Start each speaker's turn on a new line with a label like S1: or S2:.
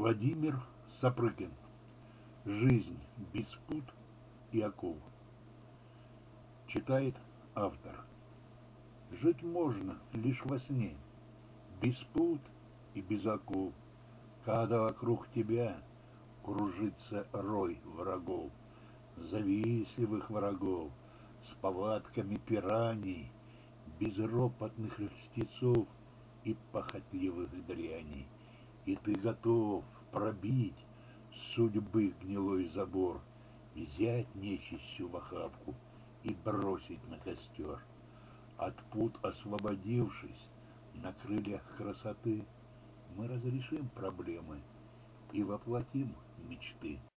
S1: Владимир Сапрыкин. Жизнь без пут и оков. Читает автор. Жить можно лишь во сне, без пут и без оков, когда вокруг тебя кружится рой врагов, завистливых врагов, с повадками пираний, безропотных льстецов и похотливых дряней. И ты готов пробить судьбы гнилой забор, взять нечистью в охапку и бросить на костер. От пут освободившись, на крыльях красоты мы разрешим проблемы и воплотим мечты.